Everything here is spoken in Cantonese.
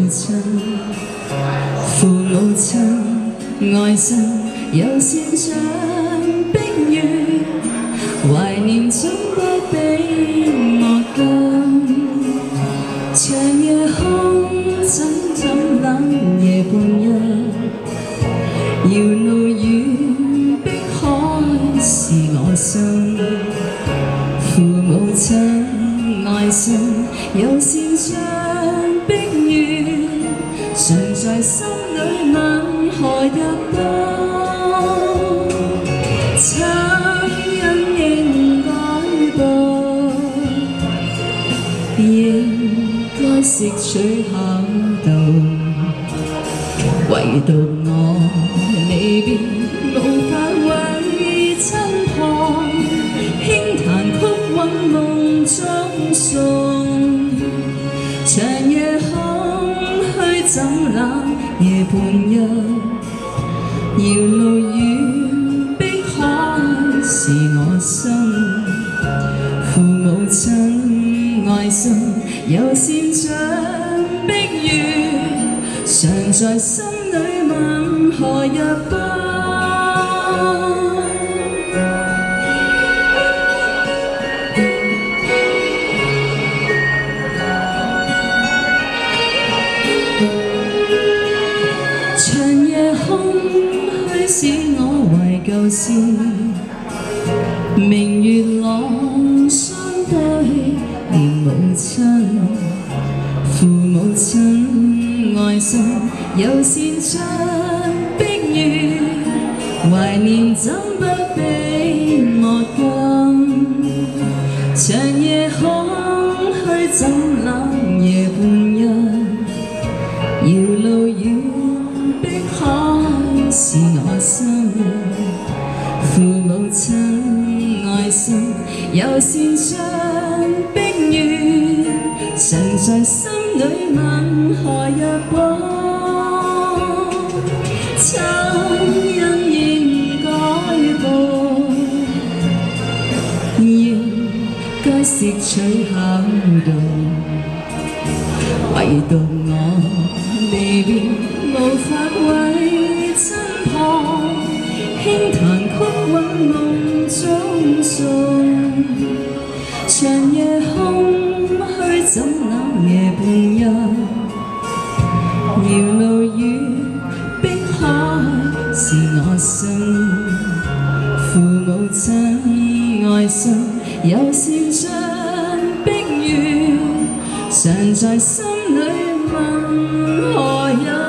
親，父母親愛心有善像冰月，懷念總不比我更。長夜空怎冷夜半日，遙路遠碧海是我心。父母親愛心有善像冰月，常在心裏吻何日多？惻隱應改步，應該攝取巧道，唯獨我離別無法為親旁，輕彈曲韻夢中送。長夜空虛怎冷夜半日，遙路遠碧海是我心。父母親愛心有善像碧月，常在心裏問何日多？長夜空虛使我為舊事，明月朗相對念母親。父母親愛心有善像冰月，懷念怎不比我更？長夜空虛怎冷夜半日，遙路遠碧海是我心。父母親愛心有善像冰月，常在心裏問何日過？惻隱應改步，應該攝取巧道，唯獨我離別無法為親旁，輕彈曲韻夢中送。長夜空虛怎冷夜半日，遙路遠碧海是我心。父母親愛心有善像冰月，常在心裏問何日